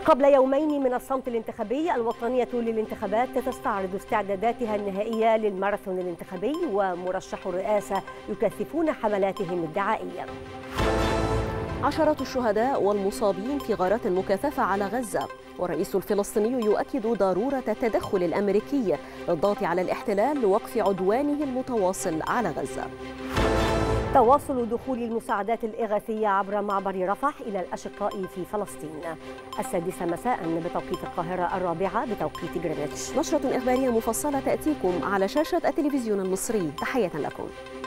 قبل يومين من الصمت الانتخابي، الوطنية للانتخابات تستعرض استعداداتها النهائية للماراثون الانتخابي، ومرشح الرئاسة يكثفون حملاتهم الدعائية. عشرات الشهداء والمصابين في غارات مكثفة على غزة، والرئيس الفلسطيني يؤكد ضرورة التدخل الأمريكي للضغط على الاحتلال لوقف عدوانه المتواصل على غزة. تواصل دخول المساعدات الإغاثية عبر معبر رفح إلى الأشقاء في فلسطين. 6 مساء بتوقيت القاهرة، 4 بتوقيت جرينتش. نشرة إخبارية مفصلة تأتيكم على شاشة التلفزيون المصري. تحية لكم.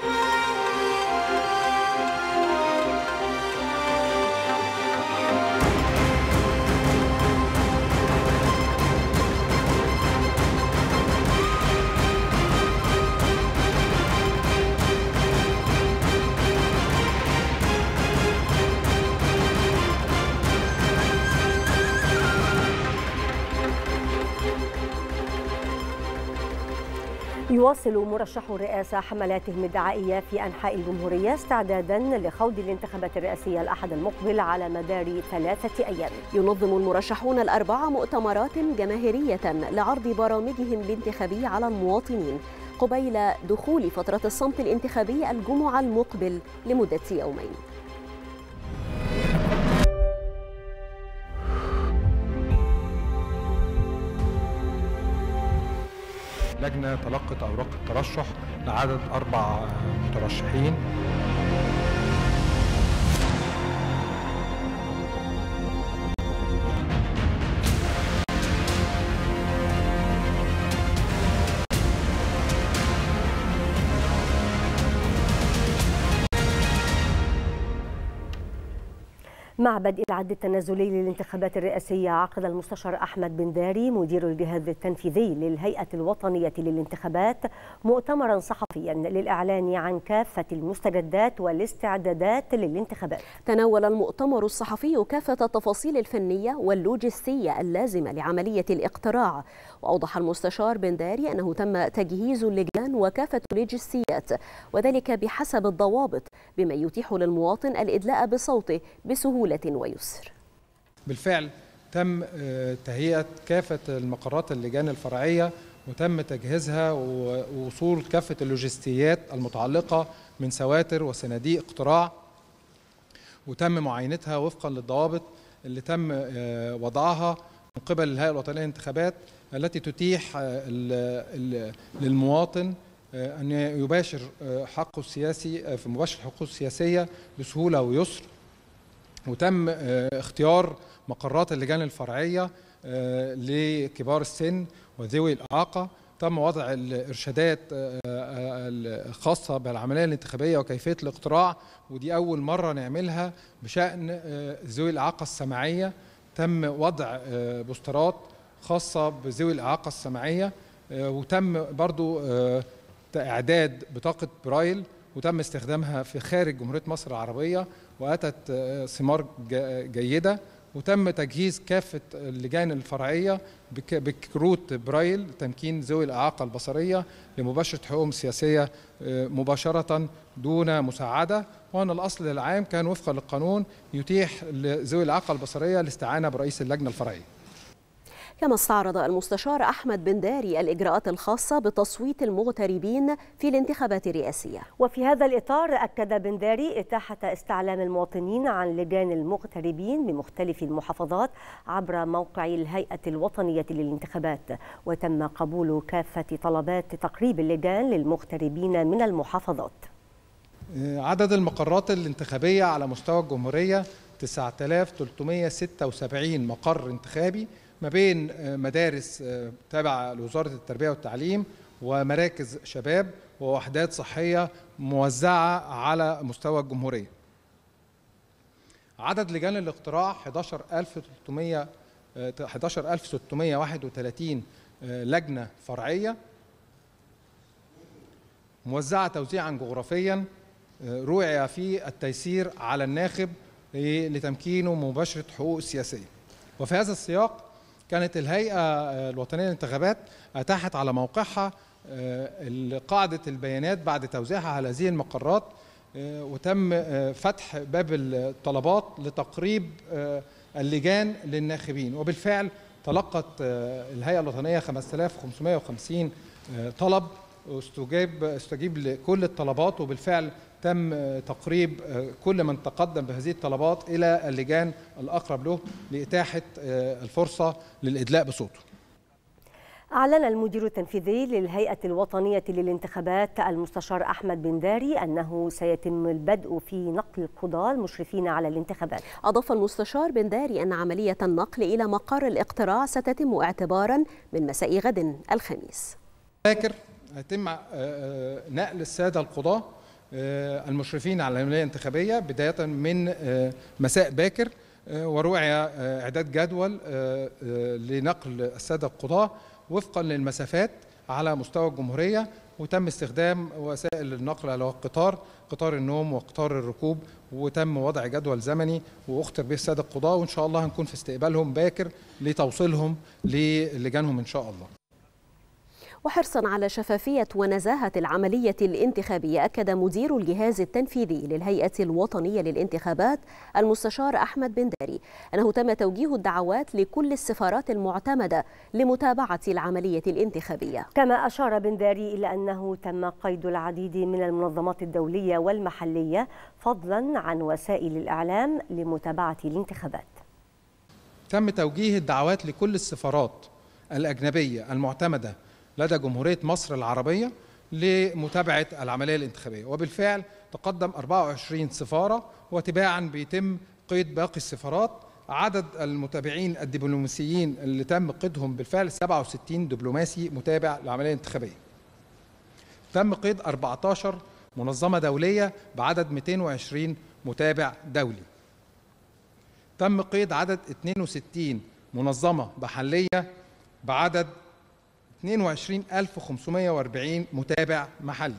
يواصل مرشح الرئاسة حملاتهم الدعائية في أنحاء الجمهورية استعدادا لخوض الانتخابات الرئاسية الأحد المقبل على مدار 3 أيام. ينظم المرشحون الأربعة مؤتمرات جماهيرية لعرض برامجهم الانتخابية على المواطنين قبيل دخول فترة الصمت الانتخابي الجمعة المقبل لمدة يومين. لجنة تلقت أوراق الترشح لعدد 4 مترشحين. مع بدء العد التنازلي للانتخابات الرئاسية، عقد المستشار أحمد بنداري مدير الجهاز التنفيذي للهيئة الوطنية للانتخابات مؤتمرا صحفيا للإعلان عن كافة المستجدات والاستعدادات للانتخابات. تناول المؤتمر الصحفي كافة التفاصيل الفنية واللوجستية اللازمة لعملية الاقتراع، وأوضح المستشار بنداري أنه تم تجهيز اللجان وكافة اللوجستيات، وذلك بحسب الضوابط بما يتيح للمواطن الإدلاء بصوته بسهولة ويسر. بالفعل تم تهيئة كافة المقرات اللجان الفرعية، وتم تجهيزها ووصول كافة اللوجستيات المتعلقة من سواتر وصناديق اقتراع، وتم معاينتها وفقا للضوابط اللي تم وضعها من قبل الهيئة الوطنية للانتخابات، التي تتيح للمواطن أن يباشر حقه السياسي في مباشرة حقوقه السياسية بسهولة ويسر. وتم اختيار مقرات اللجان الفرعية لكبار السن وذوي الإعاقة. تم وضع الإرشادات الخاصة بالعملية الانتخابية وكيفية الاقتراع، ودي أول مرة نعملها بشأن ذوي الإعاقة السمعية. تم وضع بوسترات خاصة بذوي الإعاقة السمعية، وتم برضو إعداد بطاقة برايل وتم استخدامها في خارج جمهورية مصر العربية، وأتت ثمار جيدة. وتم تجهيز كافة اللجان الفرعية بكروت برايل تمكين ذوي الإعاقة البصرية لمباشرة حقوقهم السياسية مباشرة دون مساعدة. وأن الأصل العام كان وفقا للقانون يتيح لذوي الإعاقة البصرية الاستعانة برئيس اللجنة الفرعية. كما استعرض المستشار أحمد بنداري الإجراءات الخاصة بتصويت المغتربين في الانتخابات الرئاسية. وفي هذا الإطار أكد بنداري إتاحة استعلام المواطنين عن لجان المغتربين بمختلف المحافظات عبر موقع الهيئة الوطنية للانتخابات، وتم قبول كافة طلبات تقريب اللجان للمغتربين من المحافظات. عدد المقرات الانتخابية على مستوى الجمهورية 9376 مقر انتخابي ما بين مدارس تابعة لوزارة التربية والتعليم ومراكز شباب ووحدات صحية موزعة على مستوى الجمهورية. عدد لجان الاقتراع 11631 لجنة فرعية موزعة توزيعا جغرافيا، روعي في التيسير على الناخب لتمكينه مباشرة حقوقه السياسية. وفي هذا السياق كانت الهيئة الوطنية للانتخابات أتاحت على موقعها قاعدة البيانات بعد توزيعها على هذه المقرات، وتم فتح باب الطلبات لتقريب اللجان للناخبين. وبالفعل تلقت الهيئة الوطنية 5550 طلب، استجيب لكل الطلبات، وبالفعل تم تقريب كل من تقدم بهذه الطلبات إلى اللجان الأقرب له لإتاحة الفرصة للإدلاء بصوته. أعلن المدير التنفيذي للهيئة الوطنية للانتخابات المستشار أحمد بنداري أنه سيتم البدء في نقل القضاة المشرفين على الانتخابات. أضاف المستشار بنداري أن عملية النقل إلى مقر الاقتراع ستتم اعتبارا من مساء غد الخميس. باكر هيتم نقل السادة القضاة المشرفين على العملية الانتخابية بداية من مساء باكر، وروعي إعداد جدول لنقل السادة القضاة وفقا للمسافات على مستوى الجمهورية، وتم استخدام وسائل النقل اللي هو قطار النوم وقطار الركوب، وتم وضع جدول زمني واختر به السادة القضاة، وإن شاء الله هنكون في استقبالهم باكر لتوصيلهم للجانهم إن شاء الله. وحرصا على شفافية ونزاهة العملية الانتخابية، أكد مدير الجهاز التنفيذي للهيئة الوطنية للانتخابات المستشار أحمد بنداري أنه تم توجيه الدعوات لكل السفارات المعتمدة لمتابعة العملية الانتخابية. كما أشار بنداري إلى أنه تم قيد العديد من المنظمات الدولية والمحلية فضلا عن وسائل الإعلام لمتابعة الانتخابات. تم توجيه الدعوات لكل السفارات الأجنبية المعتمدة لدى جمهورية مصر العربية لمتابعة العملية الانتخابية، وبالفعل تقدم 24 سفارة، وتباعا بيتم قيد باقي السفارات. عدد المتابعين الدبلوماسيين اللي تم قيدهم بالفعل 67 دبلوماسي متابع للعملية الانتخابية. تم قيد 14 منظمة دولية بعدد 220 متابع دولي. تم قيد عدد 62 منظمة محلية بعدد 22540 متابع محلي.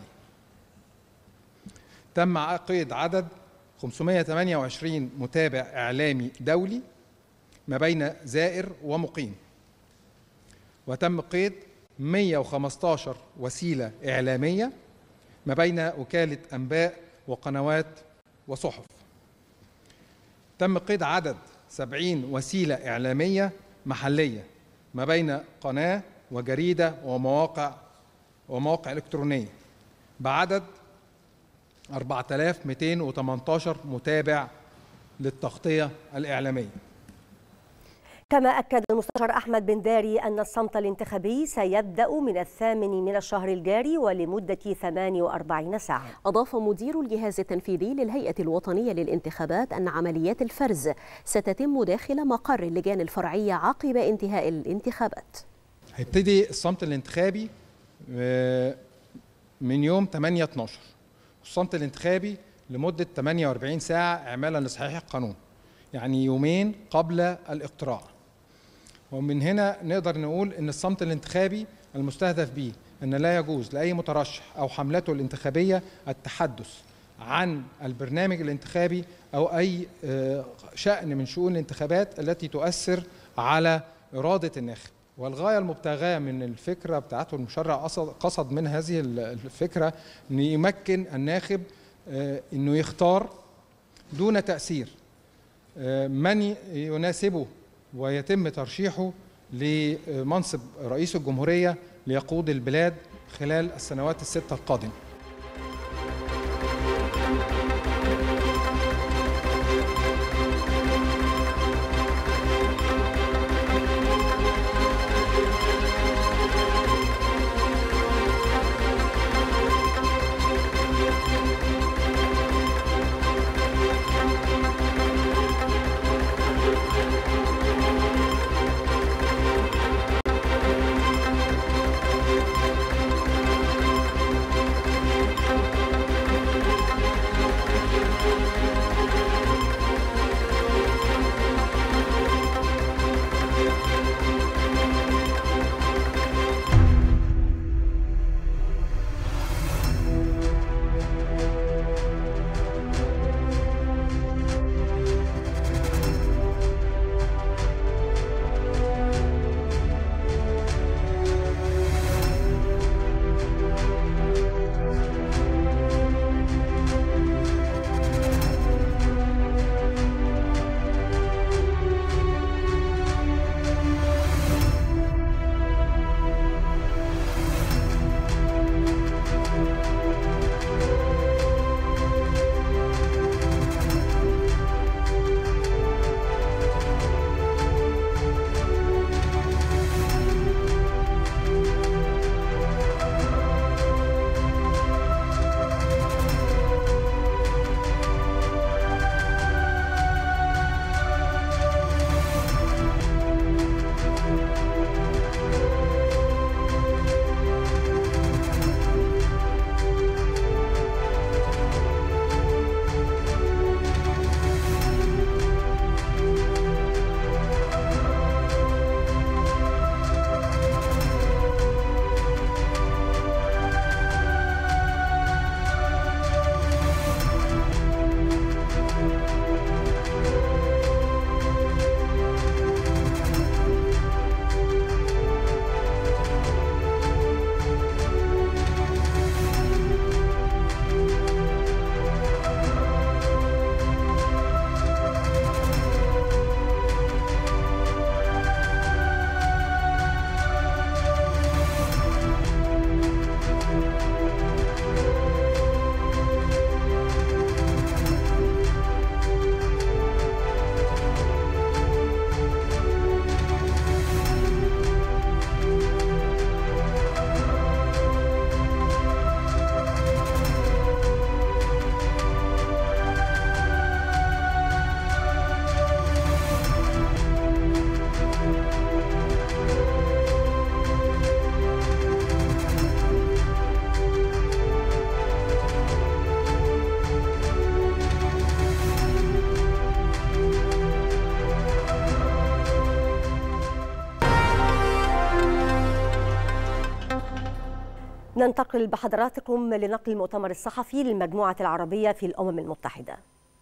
تم قيد عدد 528 متابع إعلامي دولي ما بين زائر ومقيم. وتم قيد 115 وسيلة إعلامية ما بين وكالة أنباء وقنوات وصحف. تم قيد عدد 70 وسيلة إعلامية محلية ما بين قناة وجريدة ومواقع إلكترونية بعدد 4218 متابع للتغطية الإعلامية. كما أكد المستشار أحمد بنداري أن الصمت الانتخابي سيبدأ من 8 من الشهر الجاري ولمدة 48 ساعة. أضاف مدير الجهاز التنفيذي للهيئة الوطنية للانتخابات أن عمليات الفرز ستتم داخل مقر اللجان الفرعية عقب انتهاء الانتخابات. هيبتدي الصمت الانتخابي من يوم 8/12، الصمت الانتخابي لمدة 48 ساعة إعمالا لصحيح القانون، يعني يومين قبل الاقتراع. ومن هنا نقدر نقول أن الصمت الانتخابي المستهدف به أن لا يجوز لأي مترشح أو حملته الانتخابية التحدث عن البرنامج الانتخابي أو أي شأن من شؤون الانتخابات التي تؤثر على إرادة الناخب. والغاية المبتغاة من الفكرة بتاعته المشرع قصد من هذه الفكرة أن يمكن الناخب أنه يختار دون تأثير من يناسبه ويتم ترشيحه لمنصب رئيس الجمهورية ليقود البلاد خلال السنوات الستة القادمة. ننتقل بحضراتكم لنقل المؤتمر الصحفي للمجموعة العربية في الأمم المتحدة.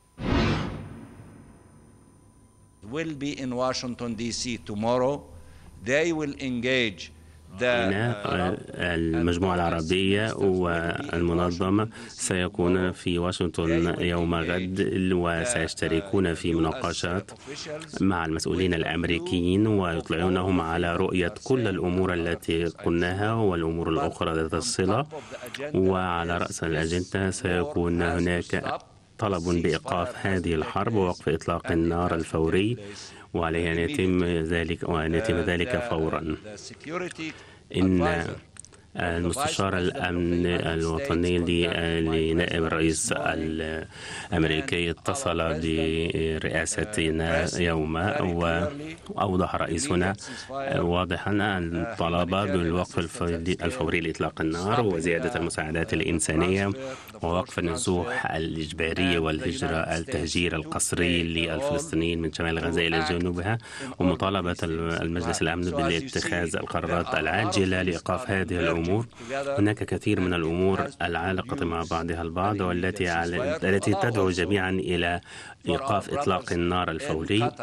will be in Washington D.C. tomorrow. They will engage المجموعة العربية والمنظمة سيكون في واشنطن يوم غد، وسيشتركون في مناقشات مع المسؤولين الأمريكيين ويطلعونهم على رؤية كل الأمور التي قلناها والأمور الأخرى ذات الصلة. وعلى رأس الأجندة سيكون هناك طلب بإيقاف هذه الحرب ووقف إطلاق النار الفوري، وعليه أن يتم ذلك فورا. إن المستشار الأمن الوطني لنائب الرئيس الأمريكي اتصل برئاستنا يوما، وأوضح رئيسنا واضحا الطلب بالوقف الفوري لإطلاق النار وزيادة المساعدات الإنسانية ووقف النزوح الإجباري والهجرة التهجير القسري للفلسطينيين من شمال غزة إلى جنوبها، ومطالبة المجلس الأمن باتخاذ القرارات العاجلة لإيقاف هذه الأمور. هناك كثير من الأمور العلاقة مع بعضها البعض والتي تدعو جميعا إلى إيقاف إطلاق النار الفوري.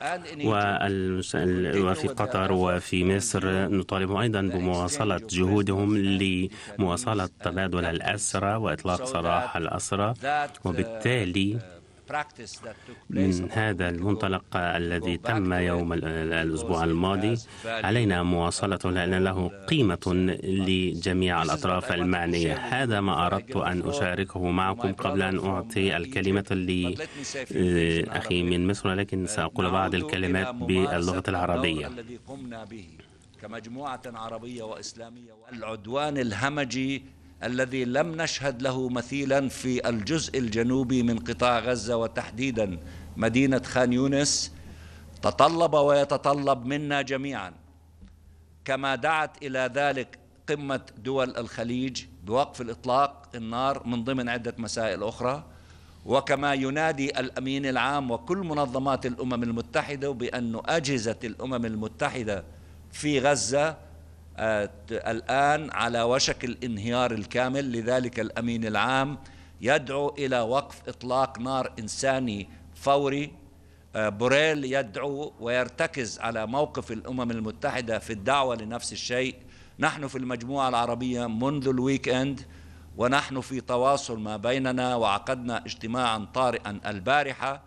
وفي قطر وفي مصر نطالب أيضا بمواصلة جهودهم لمواصلة تبادل الأسرى وإطلاق سراح الأسرى. وبالتالي من هذا المنطلق الذي تم يوم الأسبوع الماضي علينا مواصلته، لأن له قيمة لجميع الأطراف المعنية. هذا ما أردت أن أشاركه معكم قبل أن أعطي الكلمة لأخي من مصر، لكن سأقول بعض الكلمات باللغة العربية. الذي قمنا به كمجموعة عربية وإسلامية، العدوان الهمجي الذي لم نشهد له مثيلا في الجزء الجنوبي من قطاع غزة وتحديدا مدينة خان يونس، تطلب ويتطلب منا جميعا، كما دعت إلى ذلك قمة دول الخليج بوقف الإطلاق النار من ضمن عدة مسائل أخرى، وكما ينادي الأمين العام وكل منظمات الأمم المتحدة بأن أجهزة الأمم المتحدة في غزة الآن على وشك الانهيار الكامل. لذلك الأمين العام يدعو إلى وقف إطلاق نار إنساني فوري. بوريل يدعو ويرتكز على موقف الأمم المتحدة في الدعوة لنفس الشيء. نحن في المجموعة العربية منذ الويك إند ونحن في تواصل ما بيننا، وعقدنا اجتماعا طارئا البارحة،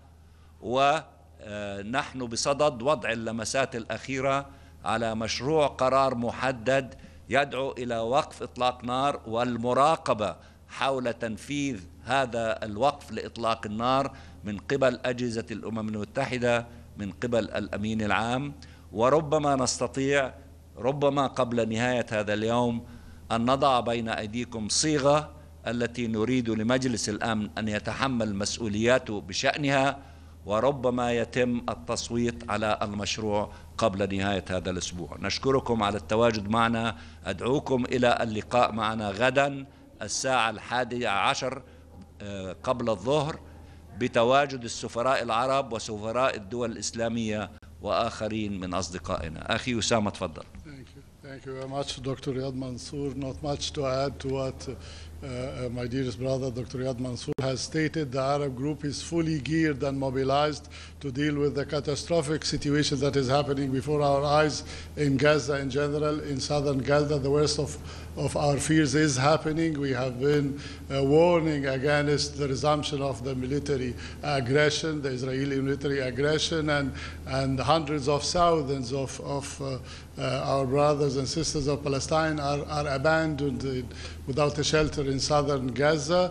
ونحن بصدد وضع اللمسات الأخيرة على مشروع قرار محدد يدعو إلى وقف إطلاق نار والمراقبة حول تنفيذ هذا الوقف لإطلاق النار من قبل أجهزة الأمم المتحدة، من قبل الأمين العام. وربما نستطيع ربما قبل نهاية هذا اليوم أن نضع بين أيديكم صيغة التي نريد لمجلس الأمن أن يتحمل مسؤولياته بشأنها، وربما يتم التصويت على المشروع قبل نهاية هذا الأسبوع. نشكركم على التواجد معنا. أدعوكم إلى اللقاء معنا غدا الساعة 11 قبل الظهر بتواجد السفراء العرب وسفراء الدول الإسلامية وآخرين من أصدقائنا. أخي أسامة تفضل. Thank you very much, Dr. Riyad Mansour. Not much to add to what my dearest brother, Dr. Riyad Mansour, has stated. The Arab group is fully geared and mobilized to deal with the catastrophic situation that is happening before our eyes in Gaza in general. In southern Gaza, the worst of our fears is happening. We have been warning against the resumption of the military aggression, the Israeli military aggression, and hundreds of thousands of our brothers and sisters of Palestine are abandoned without a shelter in southern Gaza.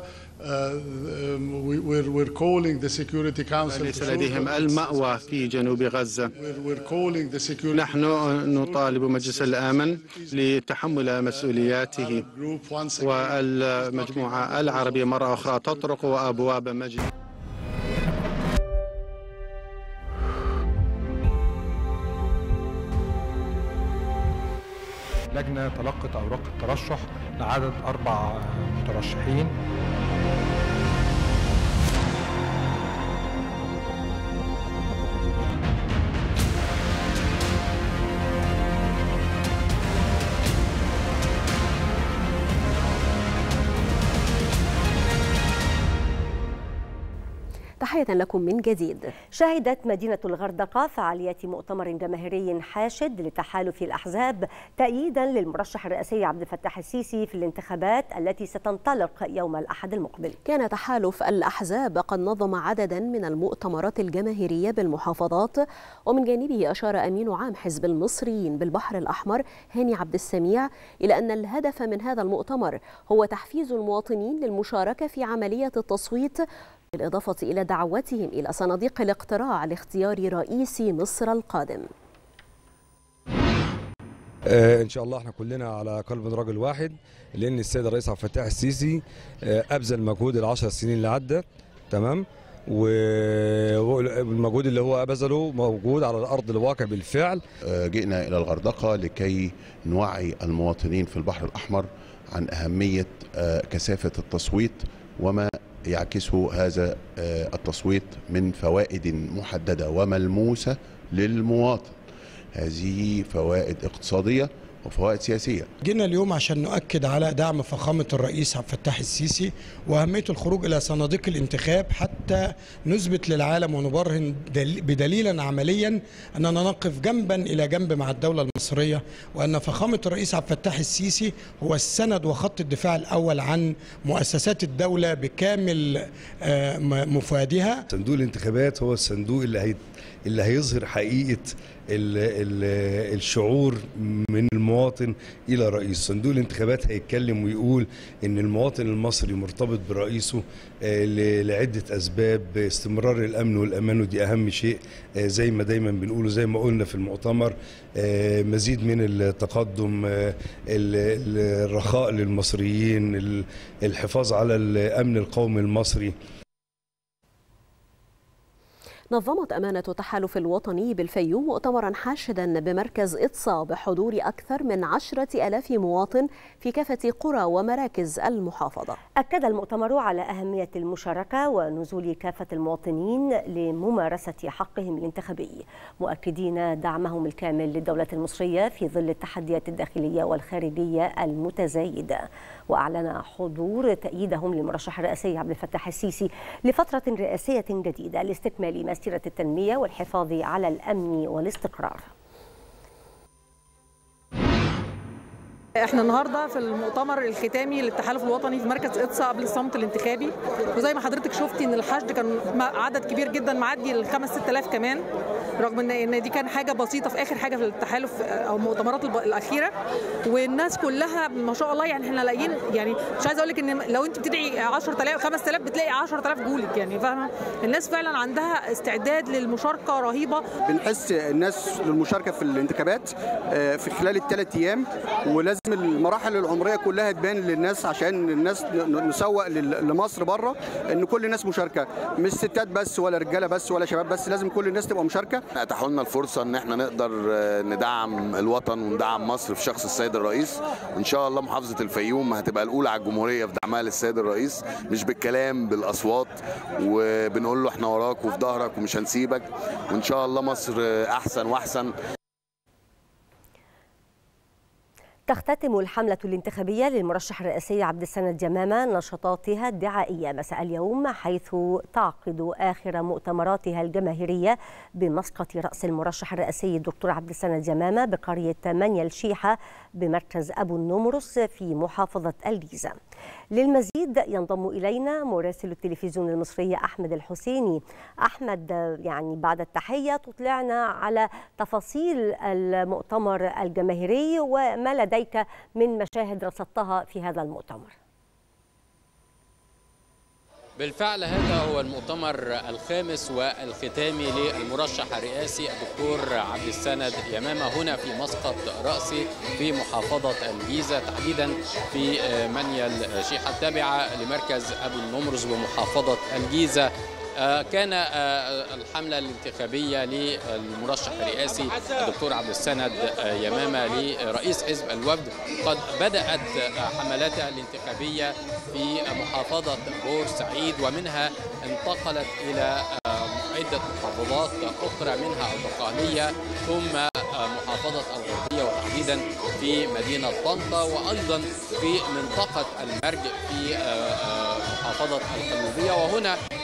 We're calling the Security Council. ليس لديهم المأوى في جنوب غزة. نحن نطالب مجلس الأمن لتحمل مسؤولياته، والمجموعة العربية مرة أخرى تطرق أبواب مجلس. لجنة تلقت أوراق الترشح لعدد 4 مترشحين. تحية لكم من جديد. شهدت مدينة الغردقة فعاليات مؤتمر جماهيري حاشد لتحالف الأحزاب تأييدا للمرشح الرئاسي عبد الفتاح السيسي في الانتخابات التي ستنطلق يوم الأحد المقبل. كان تحالف الأحزاب قد نظم عددا من المؤتمرات الجماهيرية بالمحافظات، ومن جانبه أشار أمين عام حزب المصريين بالبحر الأحمر هاني عبد السميع إلى أن الهدف من هذا المؤتمر هو تحفيز المواطنين للمشاركة في عملية التصويت، بالإضافة إلى دعوتهم إلى صناديق الاقتراع لاختيار رئيس مصر القادم. إن شاء الله احنا كلنا على قلب رجل واحد، لأن السيد الرئيس عبد الفتاح السيسي أبذل مجهود ال10 سنين اللي عدت، تمام، والمجهود اللي هو بذله موجود على الأرض الواقع بالفعل. جئنا إلى الغردقة لكي نوعي المواطنين في البحر الأحمر عن أهمية كثافة التصويت وما يعكسه هذا التصويت من فوائد محددة وملموسة للمواطن. هذه فوائد اقتصادية وفوائد سياسية. جينا اليوم عشان نؤكد على دعم فخامة الرئيس عبد الفتاح السيسي وأهمية الخروج إلى صناديق الانتخاب حتى نثبت للعالم ونبرهن بدليلا عمليا أننا نقف جنبا إلى جنب مع الدولة المصرية، وأن فخامة الرئيس عبد الفتاح السيسي هو السند وخط الدفاع الأول عن مؤسسات الدولة بكامل مفادها. صندوق الانتخابات هو الصندوق اللي هيظهر حقيقة الشعور من المواطن إلى رئيس. صندوق الانتخابات هيتكلم ويقول إن المواطن المصري مرتبط برئيسه لعدة أسباب، استمرار الأمن والأمان ودي أهم شيء زي ما دايما بنقوله، زي ما قلنا في المؤتمر، مزيد من التقدم، الرخاء للمصريين، الحفاظ على الأمن القومي المصري. نظمت أمانة التحالف الوطني بالفيوم مؤتمرا حاشدا بمركز إطسا بحضور أكثر من 10,000 مواطن في كافة قرى ومراكز المحافظة. أكد المؤتمر على أهمية المشاركة ونزول كافة المواطنين لممارسة حقهم الانتخابي، مؤكدين دعمهم الكامل للدولة المصرية في ظل التحديات الداخلية والخارجية المتزايدة. وأعلن حضور تأييدهم للمرشح الرئاسي عبد الفتاح السيسي لفترة رئاسية جديدة لاستكمال مسيرة التنمية والحفاظ على الأمن والاستقرار. احنا النهارده في المؤتمر الختامي للتحالف الوطني في مركز إطسا قبل الصمت الانتخابي، وزي ما حضرتك شفتي ان الحشد كان عدد كبير جدا معدي ال 5-6,000 كمان، رغم ان دي كان حاجه بسيطه في اخر حاجه في التحالف او المؤتمرات الاخيره، والناس كلها ما شاء الله. يعني احنا لاقيين، يعني مش عايزه اقول لك ان لو انت بتدعي 10,000 5,000 بتلاقي 10,000 جولك، يعني فاهمه؟ الناس فعلا عندها استعداد للمشاركه رهيبه. بنحس الناس للمشاركه في الانتخابات في خلال ال3 ايام، ولازم المراحل العمريه كلها تبان للناس عشان الناس نسوق لمصر بره ان كل الناس مشاركه، مش ستات بس ولا رجاله بس ولا شباب بس، لازم كل الناس تبقى مشاركه. اتاحوا لنا الفرصه ان احنا نقدر ندعم الوطن وندعم مصر في شخص السيد الرئيس، وان شاء الله محافظه الفيوم هتبقى الاولى على الجمهوريه في دعمها للسيد الرئيس، مش بالكلام بالاصوات، وبنقول له احنا وراك وفي ظهرك ومش هنسيبك، وان شاء الله مصر احسن واحسن. تختتم الحملة الانتخابية للمرشح الرئاسي عبد السند يمامة نشاطاتها الدعائية مساء اليوم، حيث تعقد آخر مؤتمراتها الجماهيرية بمسقط رأس المرشح الرئاسي الدكتور عبد السند يمامة بقرية منيا الشيحة بمركز أبو النمرس في محافظة الجيزة. للمزيد ينضم إلينا مراسل التلفزيون المصري أحمد الحسيني. أحمد، يعني بعد التحية تطلعنا على تفاصيل المؤتمر الجماهيري وما لديك من مشاهد رصدتها في هذا المؤتمر. بالفعل هذا هو المؤتمر الخامس والختامي للمرشح الرئاسي الدكتور عبد السند يمامة هنا في مسقط رأسي في محافظة الجيزة، تحديدا في منيا الشيحة التابعة لمركز أبو النمرس بمحافظة الجيزة. كان الحملة الانتخابية للمرشح الرئاسي الدكتور عبد السند يمامة لرئيس حزب الوفد قد بدأت حملاتها الانتخابية في محافظة بورسعيد، ومنها انتقلت إلى عدة محافظات أخرى منها البقالية ثم محافظة الغربية وتحديدا في مدينة طنطا، وأيضا في منطقة المرج في محافظة القليوبية، وهنا في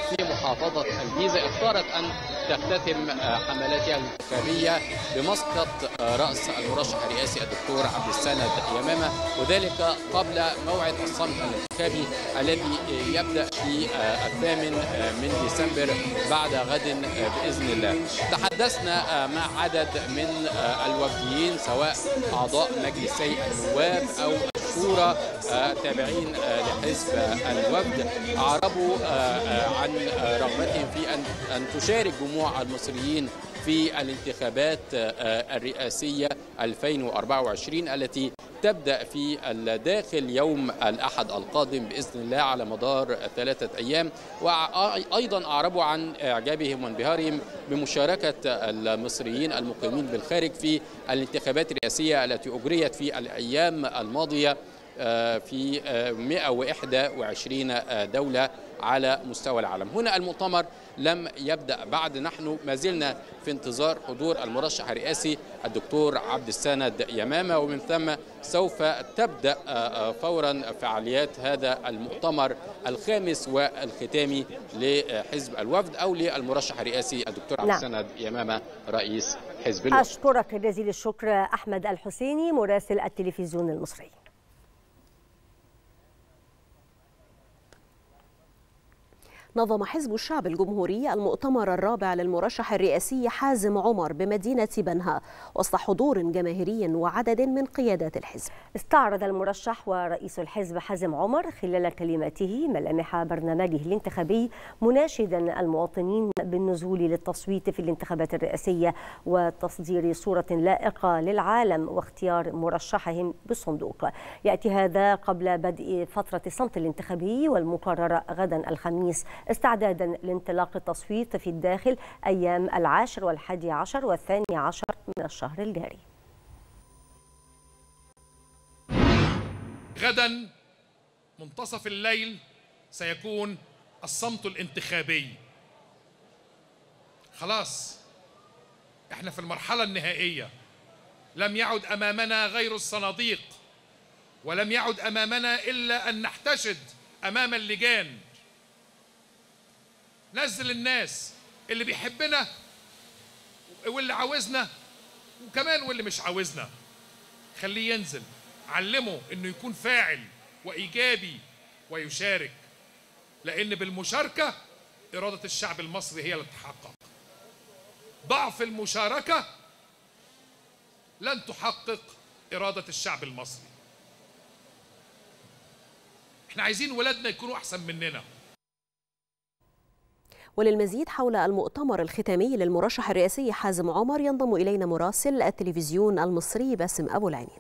محافظة الجيزة اختارت أن تختتم حملاتها الانتخابية بمسقط رأس المرشح الرئاسي الدكتور عبد السند يمامة، وذلك قبل موعد الصمت الانتخابي الذي يبدأ في 8 من ديسمبر بعد غد بإذن الله. تحدثنا مع عدد من الوفديين سواء أعضاء مجلسي النواب أو الشورى تابعين لحزب الوفد، أعربوا عن رغبتهم في أن تشارك جموع المصريين في الانتخابات الرئاسية 2024 التي تبدأ في الداخل يوم الأحد القادم بإذن الله على مدار 3 أيام. وأيضا أعربوا عن إعجابهم وانبهارهم بمشاركة المصريين المقيمين بالخارج في الانتخابات الرئاسية التي أجريت في الأيام الماضية في 121 دولة على مستوى العالم. هنا المؤتمر لم يبدأ بعد، نحن ما زلنا في انتظار حضور المرشح الرئاسي الدكتور عبد السند يمامة، ومن ثم سوف تبدأ فورا فعاليات هذا المؤتمر الخامس والختامي لحزب الوفد أو للمرشح الرئاسي الدكتور عبد السند يمامة رئيس حزب الوفد. أشكرك جزيل الشكر أحمد الحسيني مراسل التلفزيون المصري. نظم حزب الشعب الجمهوري المؤتمر الرابع للمرشح الرئاسي حازم عمر بمدينة بنها وسط حضور جماهيري وعدد من قيادات الحزب. استعرض المرشح ورئيس الحزب حازم عمر خلال كلماته ملامح برنامجه الانتخابي، مناشدا المواطنين بالنزول للتصويت في الانتخابات الرئاسية وتصدير صورة لائقة للعالم واختيار مرشحهم بالصندوق. يأتي هذا قبل بدء فترة الصمت الانتخابي والمقررة غدا الخميس، استعدادا لانطلاق التصويت في الداخل أيام 10 و11 و12 من الشهر الجاري. غدا منتصف الليل سيكون الصمت الانتخابي. خلاص احنا في المرحلة النهائية، لم يعد أمامنا غير الصناديق، ولم يعد أمامنا إلا أن نحتشد أمام اللجان. نزل الناس اللي بيحبنا واللي عاوزنا وكمان واللي مش عاوزنا، خليه ينزل، علمه انه يكون فاعل وايجابي ويشارك، لان بالمشاركة إرادة الشعب المصري هي اللي تتحقق. ضعف المشاركة لن تحقق إرادة الشعب المصري. احنا عايزين ولادنا يكونوا احسن مننا. وللمزيد حول المؤتمر الختامي للمرشح الرئاسي حازم عمر ينضم إلينا مراسل التلفزيون المصري باسم أبو العينين.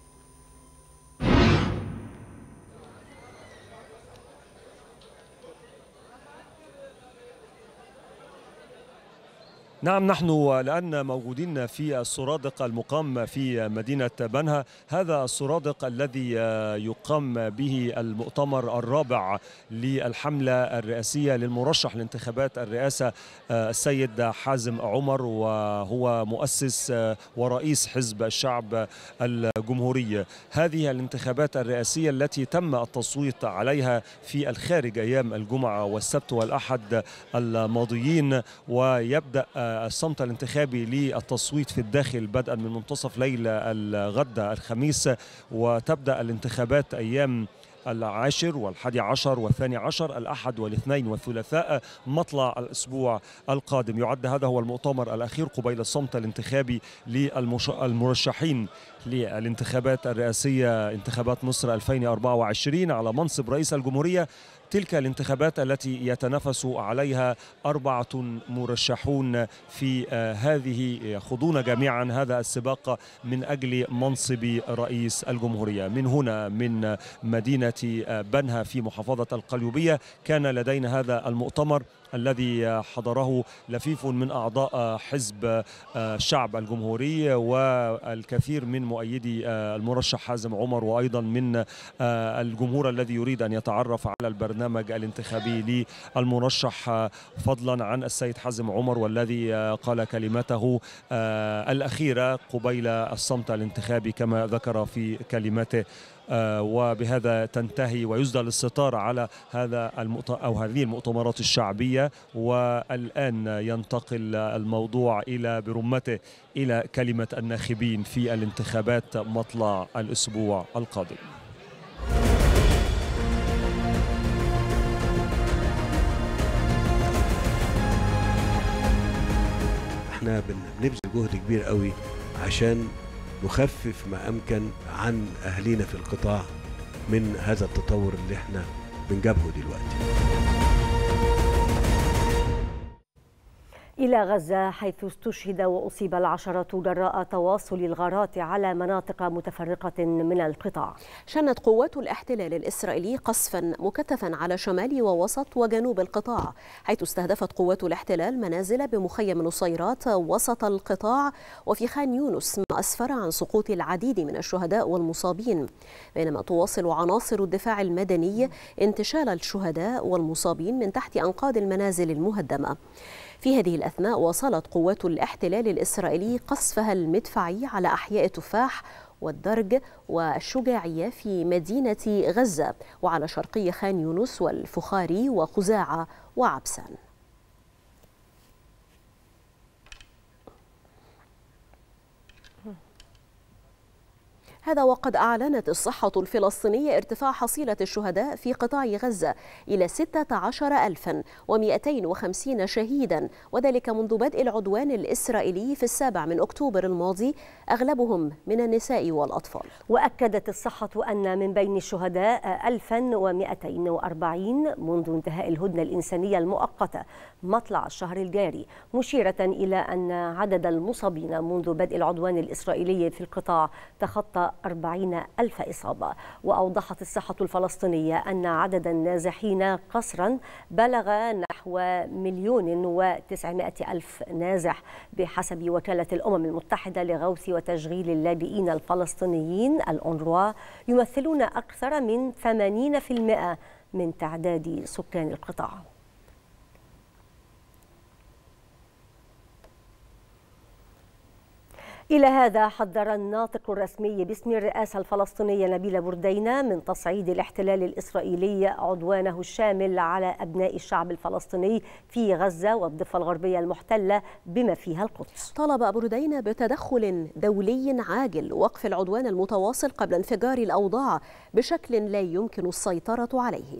نعم، نحن الآن موجودين في السرادق المقام في مدينة بنها. هذا السرادق الذي يقام به المؤتمر الرابع للحملة الرئاسية للمرشح لانتخابات الرئاسة السيد حازم عمر، وهو مؤسس ورئيس حزب الشعب الجمهوري. هذه الانتخابات الرئاسية التي تم التصويت عليها في الخارج أيام الجمعة والسبت والأحد الماضيين، ويبدأ الصمت الانتخابي للتصويت في الداخل بدءا من منتصف ليل الغد الخميس، وتبدأ الانتخابات أيام 10 و11 و12 الأحد والاثنين والثلاثاء مطلع الأسبوع القادم. يعد هذا هو المؤتمر الأخير قبيل الصمت الانتخابي للمرشحين للانتخابات الرئاسية انتخابات مصر 2024 على منصب رئيس الجمهورية. تلك الانتخابات التي يتنافس عليها 4 مرشحون في هذه، يخوضون جميعا هذا السباق من أجل منصب رئيس الجمهورية. من هنا من مدينة بنها في محافظة القليوبية كان لدينا هذا المؤتمر الذي حضره لفيف من أعضاء حزب الشعب الجمهوري والكثير من مؤيدي المرشح حازم عمر، وأيضا من الجمهور الذي يريد أن يتعرف على البرنامج الانتخابي للمرشح، فضلا عن السيد حازم عمر والذي قال كلمته الأخيرة قبيل الصمت الانتخابي كما ذكر في كلمته. وبهذا تنتهي ويسدل الستار على هذه المؤتمرات الشعبية. والآن ينتقل الموضوع برمته إلى كلمة الناخبين في الانتخابات مطلع الأسبوع القادم. احنا بنبذل جهد كبير قوي عشان نخفف ما أمكن عن أهلينا في القطاع من هذا التطور اللي احنا بنجابهه دلوقتي. إلى غزة، حيث استشهد وأصيب العشرة جراء تواصل الغارات على مناطق متفرقة من القطاع. شنت قوات الاحتلال الإسرائيلي قصفا مكثفا على شمال ووسط وجنوب القطاع، حيث استهدفت قوات الاحتلال منازل بمخيم نصيرات وسط القطاع وفي خان يونس، ما أسفر عن سقوط العديد من الشهداء والمصابين، بينما تواصل عناصر الدفاع المدني انتشال الشهداء والمصابين من تحت أنقاض المنازل المهدمة. في هذه الأثناء واصلت قوات الاحتلال الإسرائيلي قصفها المدفعي على أحياء تفاح والدرج والشجاعية في مدينة غزة، وعلى شرقي خان يونس والفخاري وخزاعة وعبسان. هذا وقد أعلنت الصحة الفلسطينية ارتفاع حصيلة الشهداء في قطاع غزة إلى 16,250 شهيدا، وذلك منذ بدء العدوان الإسرائيلي في 7 أكتوبر الماضي، أغلبهم من النساء والأطفال. وأكدت الصحة أن من بين الشهداء 1240 منذ انتهاء الهدنة الإنسانية المؤقتة مطلع الشهر الجاري، مشيرة إلى أن عدد المصابين منذ بدء العدوان الإسرائيلي في القطاع تخطى 40,000 إصابة. وأوضحت الصحة الفلسطينية أن عدد النازحين قسرا بلغ نحو 1,900,000 نازح بحسب وكالة الأمم المتحدة لغوث وتشغيل اللاجئين الفلسطينيين الأونروا، يمثلون أكثر من 80% من تعداد سكان القطاع. إلى هذا حذر الناطق الرسمي باسم الرئاسة الفلسطينية نبيل بردينة من تصعيد الاحتلال الإسرائيلي عدوانه الشامل على أبناء الشعب الفلسطيني في غزة والضفة الغربية المحتلة بما فيها القدس. طلب بردينة بتدخل دولي عاجل وقف العدوان المتواصل قبل انفجار الأوضاع بشكل لا يمكن السيطرة عليه.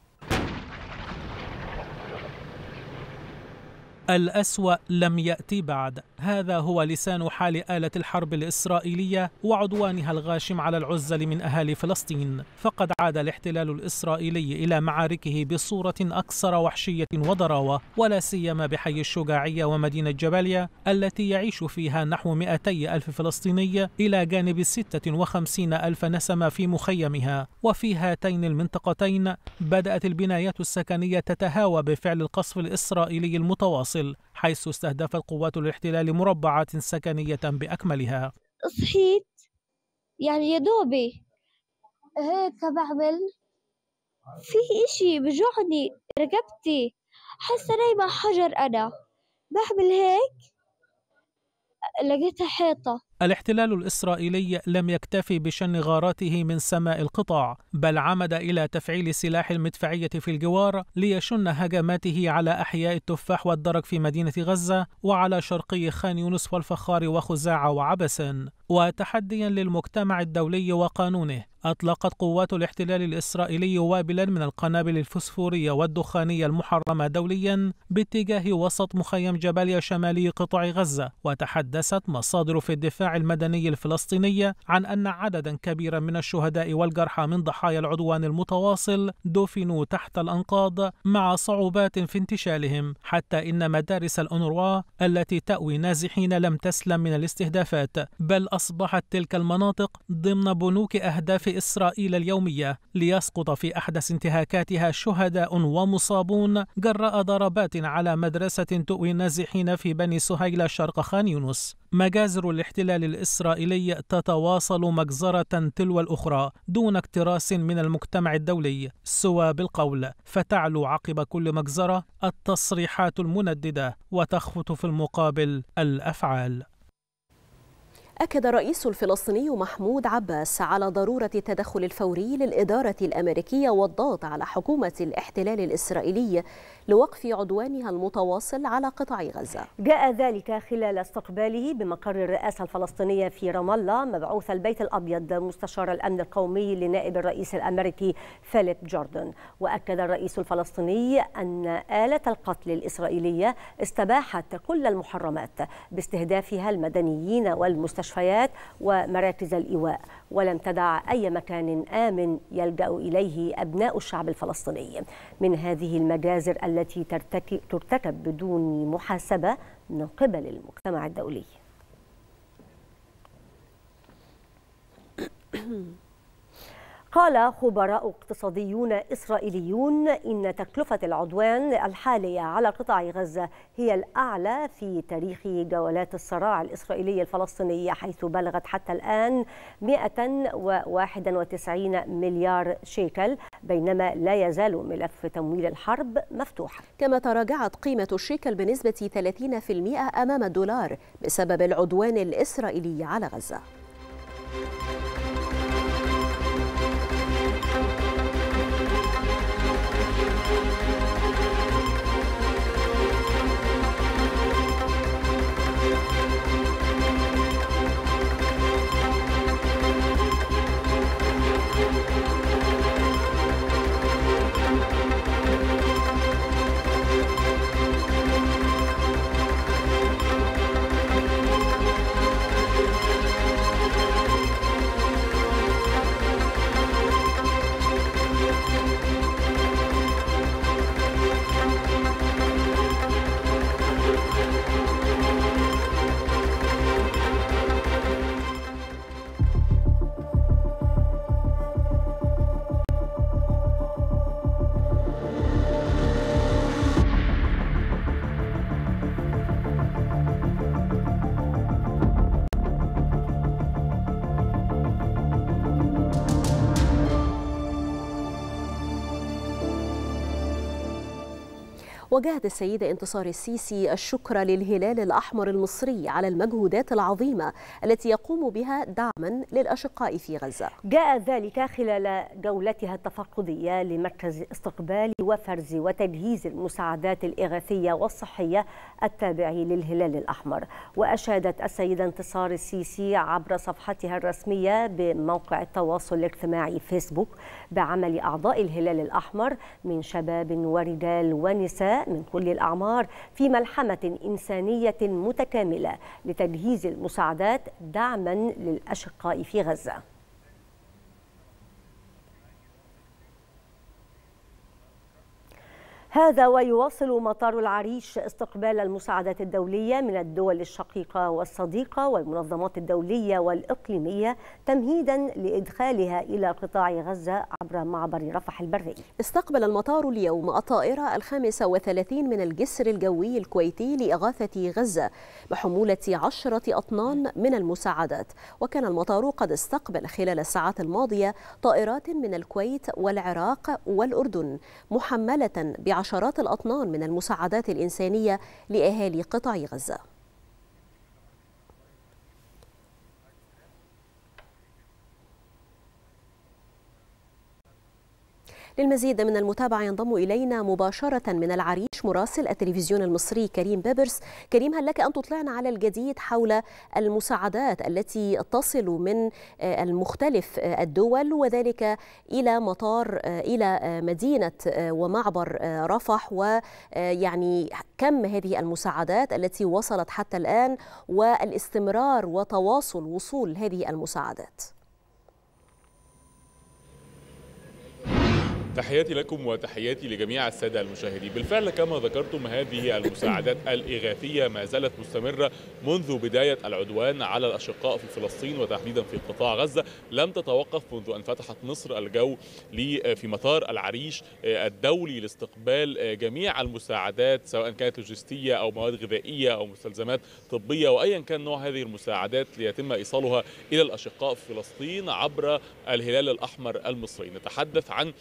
الأسوأ لم يأتي بعد، هذا هو لسان حال آلة الحرب الإسرائيلية وعدوانها الغاشم على العزل من أهالي فلسطين. فقد عاد الاحتلال الإسرائيلي إلى معاركه بصورة أكثر وحشية وضراوة، ولا سيما بحي الشجاعية ومدينة جباليا التي يعيش فيها نحو 200,000 فلسطيني إلى جانب 56,000 نسمة في مخيمها. وفي هاتين المنطقتين بدأت البنايات السكنية تتهاوى بفعل القصف الإسرائيلي المتواصل، حيث استهدفت قوات الاحتلال مربعات سكنية بأكملها. صحيت يعني يا دوبي هيك بعمل في إشي بجعني رقبتي، حاسة نايمة حجر، أنا بعمل هيك لقيتها حيطة. الاحتلال الإسرائيلي لم يكتفي بشن غاراته من سماء القطاع، بل عمد إلى تفعيل السلاح المدفعية في الجوار ليشن هجماته على أحياء التفاح والدرك في مدينة غزة وعلى شرقي خان يونس والفخار وخزاعة وعبسان. وتحديا للمجتمع الدولي وقانونه، أطلقت قوات الاحتلال الإسرائيلي وابلا من القنابل الفسفورية والدخانية المحرمة دوليا باتجاه وسط مخيم جباليا شمالي قطاع غزة. وتحدثت مصادر في الدفاع المدني الفلسطيني عن أن عددا كبيرا من الشهداء والجرحى من ضحايا العدوان المتواصل دفنوا تحت الأنقاض مع صعوبات في انتشالهم، حتى إن مدارس الأونروا التي تأوي نازحين لم تسلم من الاستهدافات، بل أصبحت تلك المناطق ضمن بنوك أهداف إسرائيل اليومية ليسقط في أحدث انتهاكاتها شهداء ومصابون جراء ضربات على مدرسة تؤوي النازحين في بني سهيلة شرق خان يونس. مجازر الاحتلال الإسرائيلي تتواصل مجزرة تلو الأخرى دون اكتراث من المجتمع الدولي سوى بالقول، فتعلو عقب كل مجزرة التصريحات المنددة وتخفت في المقابل الأفعال. أكد الرئيس الفلسطيني محمود عباس على ضرورة التدخل الفوري للإدارة الأمريكية والضغط على حكومة الاحتلال الإسرائيلي لوقف عدوانها المتواصل على قطاع غزة. جاء ذلك خلال استقباله بمقر الرئاسة الفلسطينية في رام الله مبعوث البيت الأبيض مستشار الأمن القومي لنائب الرئيس الأمريكي فيليب جوردن. وأكد الرئيس الفلسطيني أن آلة القتل الإسرائيلية استباحت كل المحرمات باستهدافها المدنيين والمستشفيات ومراكز الإيواء، ولم تدع أي مكان آمن يلجأ إليه أبناء الشعب الفلسطيني من هذه المجازر التي ترتكب بدون محاسبة من قبل المجتمع الدولي. قال خبراء اقتصاديون إسرائيليون إن تكلفة العدوان الحالية على قطاع غزة هي الأعلى في تاريخ جولات الصراع الإسرائيلي الفلسطيني، حيث بلغت حتى الآن 191 مليار شيكل، بينما لا يزال ملف تمويل الحرب مفتوحا. كما تراجعت قيمة الشيكل بنسبة 30% أمام الدولار بسبب العدوان الإسرائيلي على غزة. وجهت السيدة انتصار السيسي الشكر للهلال الأحمر المصري على المجهودات العظيمة التي يقوم بها دعما للأشقاء في غزة. جاء ذلك خلال جولتها التفقدية لمركز استقبال وفرز وتجهيز المساعدات الإغاثية والصحية التابع للهلال الأحمر. وأشادت السيدة انتصار السيسي عبر صفحتها الرسمية بموقع التواصل الاجتماعي فيسبوك بعمل أعضاء الهلال الأحمر من شباب ورجال ونساء من كل الأعمار في ملحمة إنسانية متكاملة لتجهيز المساعدات دعما للأشقاء في غزة. هذا ويواصل مطار العريش استقبال المساعدات الدولية من الدول الشقيقة والصديقة والمنظمات الدولية والإقليمية تمهيدا لإدخالها إلى قطاع غزة عبر معبر رفح البري. استقبل المطار اليوم الطائرة 35 من الجسر الجوي الكويتي لإغاثة غزة بحمولة 10 أطنان من المساعدات. وكان المطار قد استقبل خلال الساعات الماضية طائرات من الكويت والعراق والأردن محملة بعشرات الأطنان من المساعدات الإنسانية لأهالي قطاع غزة. للمزيد من المتابعة ينضم إلينا مباشرة من العريش مراسل التلفزيون المصري كريم بيبرس. كريم، هل لك أن تطلعنا على الجديد حول المساعدات التي تصل من المختلف الدول وذلك إلى مطار إلى مدينة ومعبر رفح، ويعني كم هذه المساعدات التي وصلت حتى الآن والاستمرار وتواصل وصول هذه المساعدات؟ تحياتي لكم وتحياتي لجميع السادة المشاهدين. بالفعل كما ذكرتم هذه المساعدات الإغاثية ما زالت مستمرة منذ بداية العدوان على الأشقاء في فلسطين وتحديدا في قطاع غزة. لم تتوقف منذ أن فتحت مصر الجو في مطار العريش الدولي لاستقبال جميع المساعدات سواء كانت لوجستية أو مواد غذائية أو مستلزمات طبية وأيا كان نوع هذه المساعدات ليتم إيصالها إلى الأشقاء في فلسطين عبر الهلال الأحمر المصري. نتحدث عن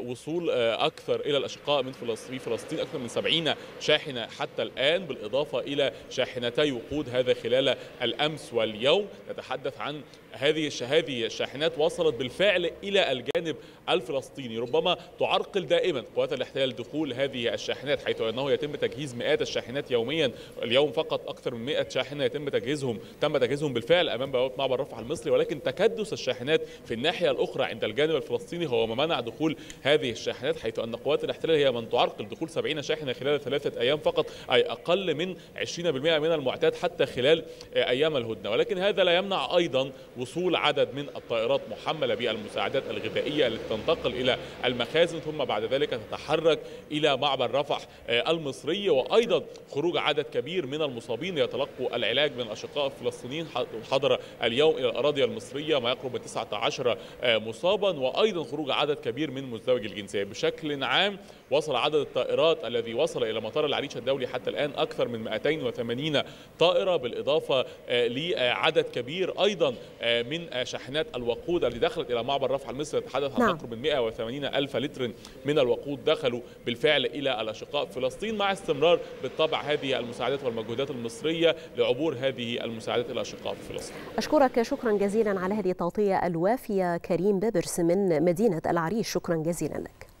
وصول أكثر إلى الأشقاء من فلسطين أكثر من 70 شاحنة حتى الآن، بالإضافة إلى شاحنتي وقود هذا خلال الأمس واليوم. نتحدث عن هذه الشاحنات وصلت بالفعل إلى الجانب الفلسطيني. ربما تعرقل دائما قوات الاحتلال دخول هذه الشاحنات، حيث أنه يتم تجهيز مئات الشاحنات يوميا. اليوم فقط أكثر من 100 شاحنة تم تجهيزهم بالفعل أمام بوابة معبر رفح المصري، ولكن تكدس الشاحنات في الناحية الأخرى عند الجانب الفلسطيني هو ما منع دخول هذه الشاحنات، حيث أن قوات الاحتلال هي من تعرقل دخول 70 شاحنة خلال 3 أيام فقط، أي أقل من 20% من المعتاد حتى خلال أيام الهدنة. ولكن هذا لا يمنع أيضا وصول عدد من الطائرات محملة بالمساعدات الغذائية التي تنتقل إلى المخازن، ثم بعد ذلك تتحرك إلى معبر رفح المصري، وأيضا خروج عدد كبير من المصابين ليتلقوا العلاج من الأشقاء الفلسطينيين. حضر اليوم إلى الأراضي المصرية ما يقرب من 19 مصابا، وأيضا خروج عدد كبير من مزدوج الجنسية. بشكل عام وصل عدد الطائرات الذي وصل إلى مطار العريش الدولي حتى الآن أكثر من 280 طائرة، بالإضافة لعدد كبير أيضا من شاحنات الوقود التي دخلت إلى معبر رفح المصري. نتحدث عن أقرب من 180 ألف لتر من الوقود دخلوا بالفعل إلى الأشقاء في فلسطين، مع استمرار بالطبع هذه المساعدات والمجهودات المصرية لعبور هذه المساعدات إلى الأشقاء في فلسطين. أشكرك شكرا جزيلا على هذه التغطية الوافية كريم بيبرس من مدينة العريش، شكرا جزيلا لك.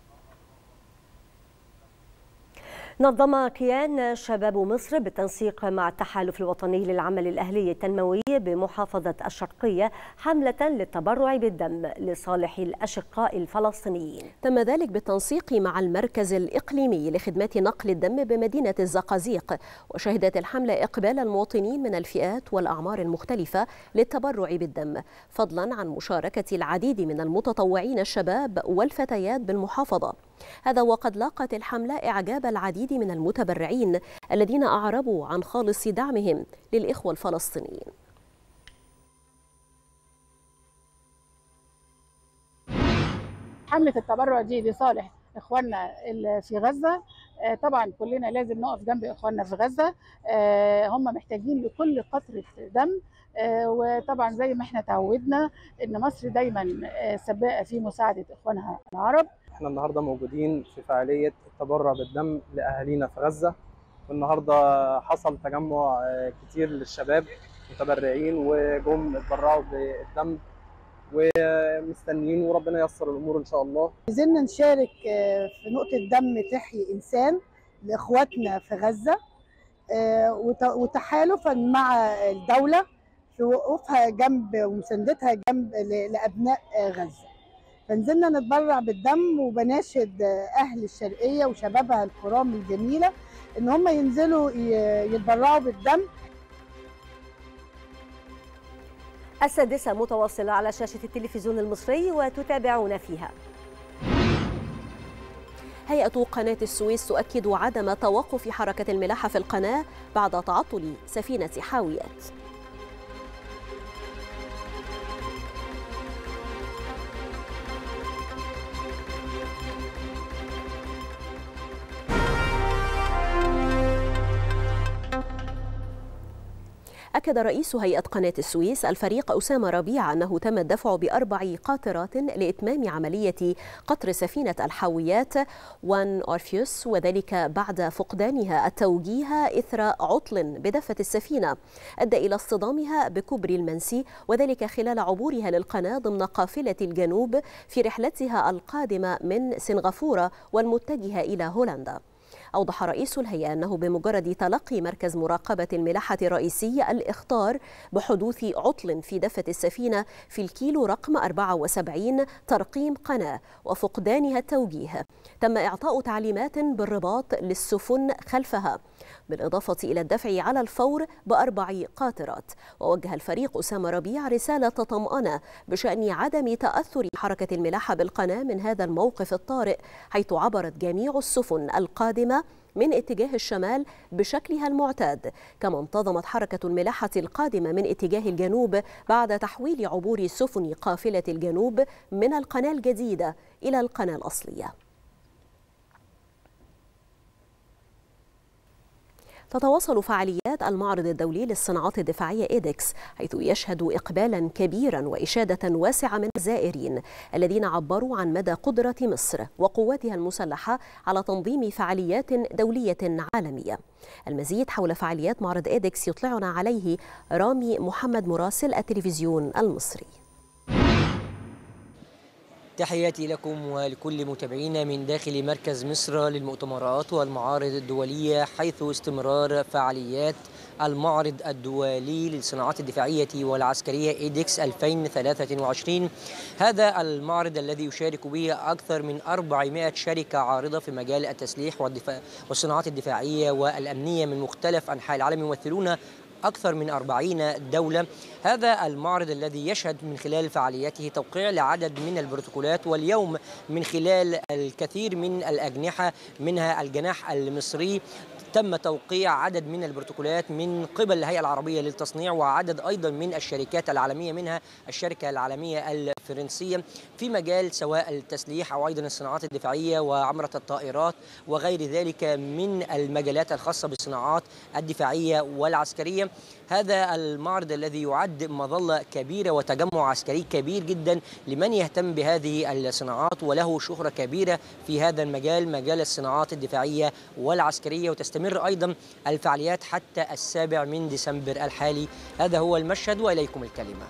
نظم كيان شباب مصر بالتنسيق مع التحالف الوطني للعمل الأهلي التنموي بمحافظة الشرقية حملة للتبرع بالدم لصالح الأشقاء الفلسطينيين. تم ذلك بالتنسيق مع المركز الإقليمي لخدمات نقل الدم بمدينة الزقازيق، وشهدت الحملة إقبال المواطنين من الفئات والأعمار المختلفة للتبرع بالدم، فضلا عن مشاركة العديد من المتطوعين الشباب والفتيات بالمحافظة. هذا وقد لاقت الحملة إعجاب العديد من المتبرعين الذين أعربوا عن خالص دعمهم للإخوة الفلسطينيين. حملة التبرع دي لصالح إخواننا اللي في غزة. طبعا كلنا لازم نقف جنب إخواننا في غزة، هم محتاجين لكل قطرة دم، وطبعا زي ما احنا تعودنا إن مصر دايما سباقة في مساعدة إخوانها العرب. احنا النهارده موجودين في فعاليه التبرع بالدم لاهالينا في غزه، والنهارده حصل تجمع كتير للشباب متبرعين وجم اتبرعوا بالدم ومستنيين، وربنا ييسر الامور ان شاء الله. نزلنا نشارك في نقطه دم تحيي انسان لاخواتنا في غزه، وتحالفا مع الدوله في وقوفها جنب ومساندتها جنب لابناء غزه. فنزلنا نتبرع بالدم، وبناشد أهل الشرقية وشبابها الكرام الجميلة إن هم ينزلوا يتبرعوا بالدم. 6 متواصلة على شاشة التلفزيون المصري وتتابعون فيها. هيئة قناة السويس تؤكد عدم توقف حركة الملاحة في القناة بعد تعطل سفينة حاويات. أكد رئيس هيئة قناة السويس الفريق أسامة ربيع أنه تم الدفع ب4 قاطرات لإتمام عملية قطر سفينة الحاويات وان أورفيوس، وذلك بعد فقدانها التوجيه إثر عطل بدفة السفينة أدى إلى اصطدامها بكوبري المنسي، وذلك خلال عبورها للقناة ضمن قافلة الجنوب في رحلتها القادمة من سنغافورة والمتجهة إلى هولندا. أوضح رئيس الهيئة أنه بمجرد تلقي مركز مراقبة الملاحة الرئيسي الإخطار بحدوث عطل في دفة السفينة في الكيلو رقم 74 ترقيم قناة وفقدانها التوجيه، تم إعطاء تعليمات بالرباط للسفن خلفها، بالإضافة إلى الدفع على الفور ب4 قاطرات. ووجه الفريق أسامة ربيع رسالة طمأنة بشأن عدم تأثر حركة الملاحة بالقناة من هذا الموقف الطارئ، حيث عبرت جميع السفن القادمة من اتجاه الشمال بشكلها المعتاد، كما انتظمت حركة الملاحة القادمة من اتجاه الجنوب بعد تحويل عبور سفن قافلة الجنوب من القناة الجديدة إلى القناة الأصلية. تتواصل فعاليات المعرض الدولي للصناعات الدفاعية إيدكس، حيث يشهد إقبالا كبيرا وإشادة واسعة من الزائرين الذين عبروا عن مدى قدرة مصر وقواتها المسلحة على تنظيم فعاليات دولية عالمية. المزيد حول فعاليات معرض إيدكس يطلعنا عليه رامي محمد مراسل التلفزيون المصري. تحياتي لكم ولكل متابعينا من داخل مركز مصر للمؤتمرات والمعارض الدولية، حيث استمرار فعاليات المعرض الدولي للصناعات الدفاعية والعسكرية إيدكس 2023. هذا المعرض الذي يشارك به أكثر من 400 شركة عارضة في مجال التسليح والصناعات الدفاعية والأمنية من مختلف أنحاء العالم، يمثلون أكثر من 40 دولة. هذا المعرض الذي يشهد من خلال فعالياته توقيع لعدد من البروتوكولات، واليوم من خلال الكثير من الأجنحة منها الجناح المصري تم توقيع عدد من البروتوكولات من قبل الهيئة العربية للتصنيع وعدد أيضا من الشركات العالمية منها الشركة العالمية الفرنسية في مجال سواء التسليح أو أيضا الصناعات الدفاعية وعمرة الطائرات وغير ذلك من المجالات الخاصة بالصناعات الدفاعية والعسكرية. هذا المعرض الذي يعد مظلة كبيرة وتجمع عسكري كبير جدا لمن يهتم بهذه الصناعات، وله شهرة كبيرة في هذا المجال، مجال الصناعات الدفاعية والعسكرية، وتستمر أيضا الفعاليات حتى 7 ديسمبر الحالي. هذا هو المشهد وإليكم الكلمة.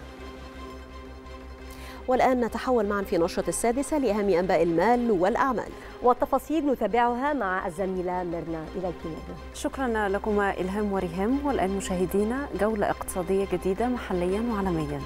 والآن نتحول معا في نشرة السادسة لأهم أنباء المال والأعمال، والتفاصيل نتابعها مع الزميلة ميرنا. إليك ميرنا. شكرا لكما إلهام وريهام. والآن مشاهدينا جولة اقتصادية جديدة محليا وعالميا.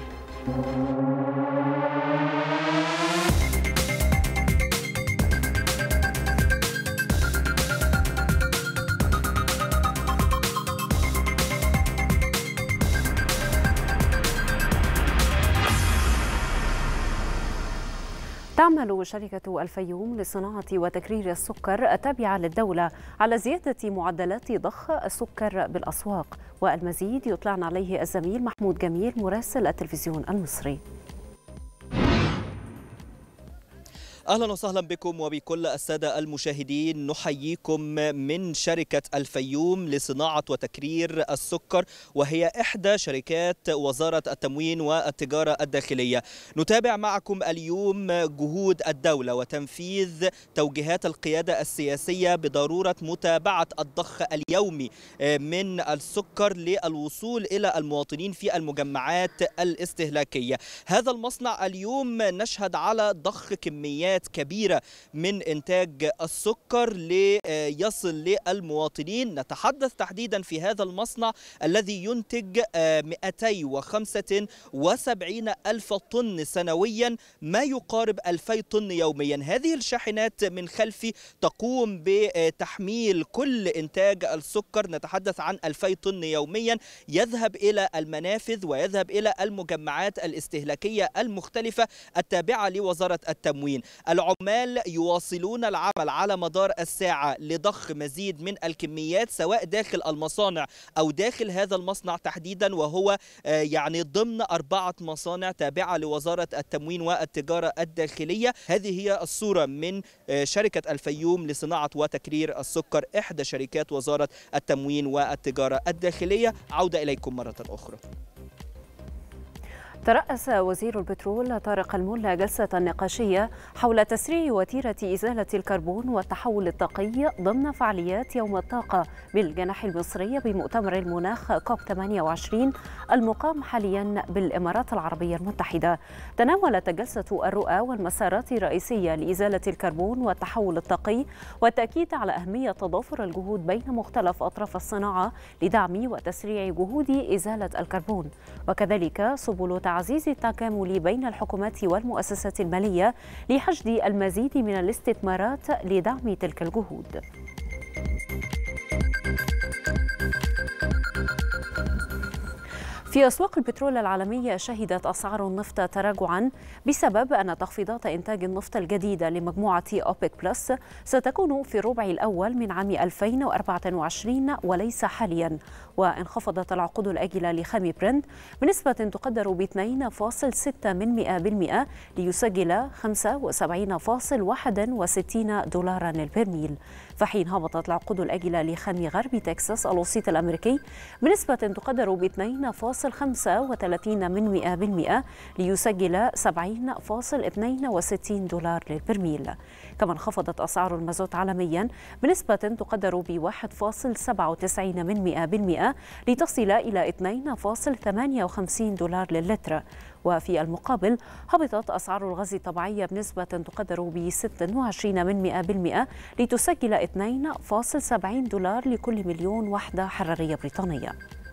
تعمل شركة الفيوم لصناعة وتكرير السكر التابعة للدولة على زيادة معدلات ضخ السكر بالأسواق، والمزيد يطلعنا عليه الزميل محمود جميل مراسل التلفزيون المصري. أهلا وسهلا بكم وبكل السادة المشاهدين. نحييكم من شركة الفيوم لصناعة وتكرير السكر، وهي إحدى شركات وزارة التموين والتجارة الداخلية. نتابع معكم اليوم جهود الدولة وتنفيذ توجيهات القيادة السياسية بضرورة متابعة الضخ اليومي من السكر للوصول إلى المواطنين في المجمعات الاستهلاكية. هذا المصنع اليوم نشهد على ضخ كميات كبيرة من إنتاج السكر ليصل للمواطنين. نتحدث تحديدا في هذا المصنع الذي ينتج 275 ألف طن سنويا، ما يقارب 2000 طن يوميا. هذه الشاحنات من خلفي تقوم بتحميل كل إنتاج السكر، نتحدث عن 2000 طن يوميا، يذهب إلى المنافذ ويذهب إلى المجمعات الاستهلاكية المختلفة التابعة لوزارة التموين. العمال يواصلون العمل على مدار الساعة لضخ مزيد من الكميات سواء داخل المصانع أو داخل هذا المصنع تحديدا، وهو يعني ضمن 4 مصانع تابعة لوزارة التموين والتجارة الداخلية. هذه هي الصورة من شركة الفيوم لصناعة وتكرير السكر، إحدى شركات وزارة التموين والتجارة الداخلية. عودة إليكم مرة أخرى. ترأس وزير البترول طارق الملا جلسة نقاشية حول تسريع وتيرة إزالة الكربون والتحول الطاقي ضمن فعاليات يوم الطاقة بالجناح المصري بمؤتمر المناخ كوب 28 المقام حاليا بالإمارات العربية المتحدة. تناولت الجلسة الرؤى والمسارات الرئيسية لإزالة الكربون والتحول الطاقي، والتأكيد على أهمية تضافر الجهود بين مختلف أطراف الصناعة لدعم وتسريع جهود إزالة الكربون، وكذلك سبل تعزيز التكامل بين الحكومات والمؤسسات المالية لحشد المزيد من الاستثمارات لدعم تلك الجهود. في أسواق البترول العالمية شهدت أسعار النفط تراجعا بسبب أن تخفيضات إنتاج النفط الجديدة لمجموعة أوبك بلس ستكون في الربع الأول من عام 2024 وليس حاليا. وانخفضت العقود الآجلة لخام برنت بنسبة تقدر ب 2.6% ليسجل 75.61 دولارا للبرميل، فحين هبطت العقود الآجلة لخام غرب تكساس الوسيط الأمريكي بنسبة تقدر ب 2.35% ليسجل 70.62 دولار للبرميل. كما انخفضت أسعار المازوت عالميا بنسبة تقدر ب 1.97% لتصل إلى 2.58 دولار للتر. وفي المقابل هبطت أسعار الغاز الطبيعي بنسبة تقدر ب 26% لتسجل 2.70 دولار لكل مليون وحدة حرارية بريطانية.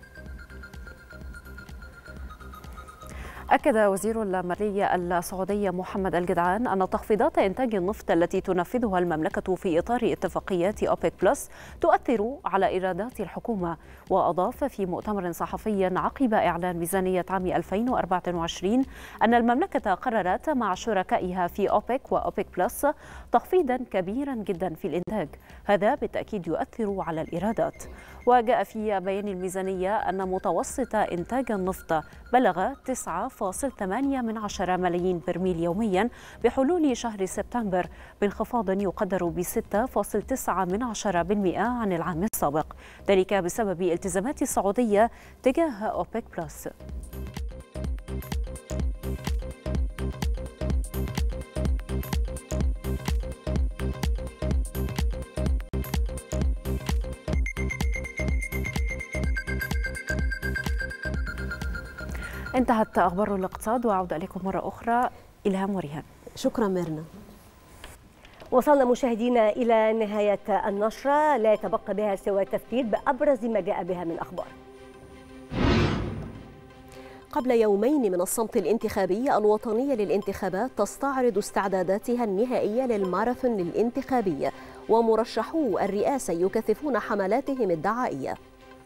أكد وزير المالية السعودي محمد الجدعان أن تخفيضات إنتاج النفط التي تنفذها المملكة في إطار اتفاقيات أوبك بلس تؤثر على إيرادات الحكومة. وأضاف في مؤتمر صحفي عقب إعلان ميزانية عام 2024 أن المملكة قررت مع شركائها في أوبك وأوبك بلس تخفيضا كبيرا جدا في الإنتاج، هذا بالتأكيد يؤثر على الإيرادات. وجاء في بيان الميزانية أن متوسط إنتاج النفط بلغ 9.8 ملايين برميل يوميا بحلول شهر سبتمبر، بانخفاض يقدر ب 6.9% عن العام السابق، ذلك بسبب التزامات السعودية تجاه أوبك بلس. انتهت أخبار الاقتصاد، وأعود إليكم مرة أخرى إلهام وريهام. شكرا ميرنا. وصلنا مشاهدينا إلى نهاية النشرة، لا يتبقى بها سوى التذكير بأبرز ما جاء بها من أخبار. قبل يومين من الصمت الانتخابي، الوطنية للانتخابات تستعرض استعداداتها النهائية للماراثون الانتخابي، ومرشحو الرئاسة يكثفون حملاتهم الدعائية.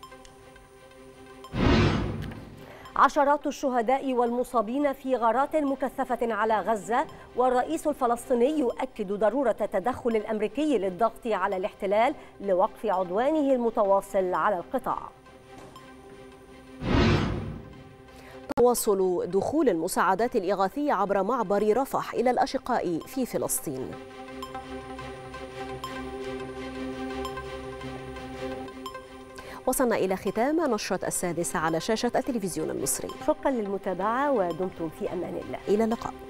عشرات الشهداء والمصابين في غارات مكثفة على غزة، والرئيس الفلسطيني يؤكد ضرورة التدخل الأمريكي للضغط على الاحتلال لوقف عدوانه المتواصل على القطاع. تواصل دخول المساعدات الإغاثية عبر معبر رفح إلى الأشقاء في فلسطين. وصلنا إلى ختام نشرة 6 على شاشة التلفزيون المصري. شكرا للمتابعة ودمتم في أمان الله. إلى اللقاء.